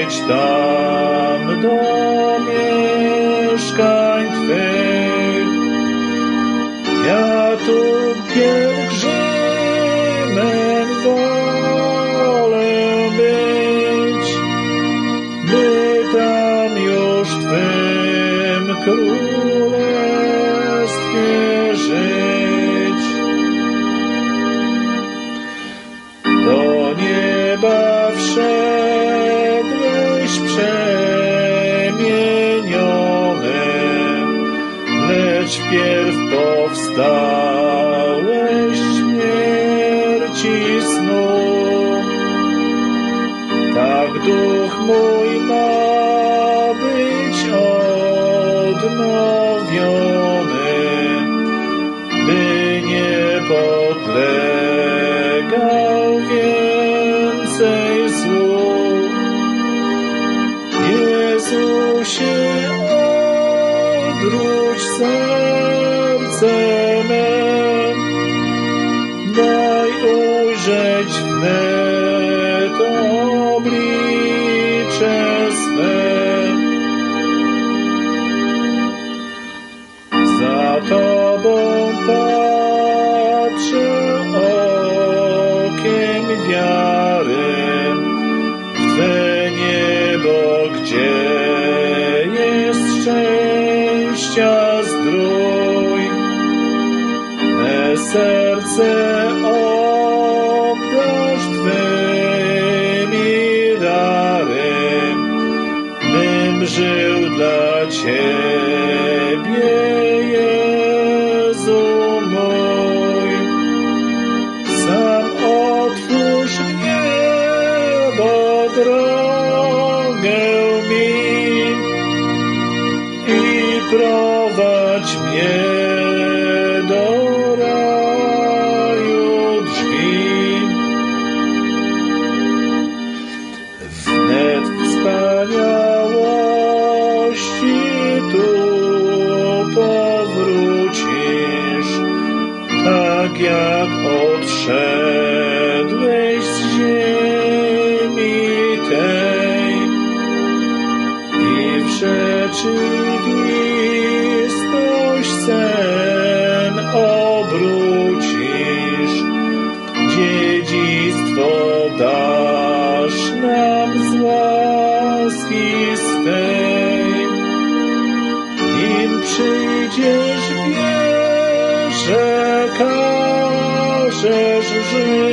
przyjdź tam do mieszkań Twych. Ja tu pielgrzymem wolę być, by tam już w Twym królestwie żyć. Do nieba wszedłeś przemieniony, lecz wpierw powstałeś śmierci snu. Tak duch mój ma być odnowiony, by nie podlegał więcej złu. Jezusie, odwróć serce me, daj ujrzeć wnet oblicze swe. Za Tobą patrzę okiem wiary w Twe niebo, gdzie jest szczęścia zdrój. Me serce obdarz Twymi dary, bym żył dla Ciebie, Jezu mój. Sam otwórz w niebo drogę mi i prowadź mnie do raju drzwi. Wnet wspaniałości tu powrócisz, tak jak odszedłeś z ziemi tej i w rzeczywistość sen obrócisz. Dziedzictwo dasz nam z łaski swej. Nim przyjdziesz, wiesz, że każesz żyć.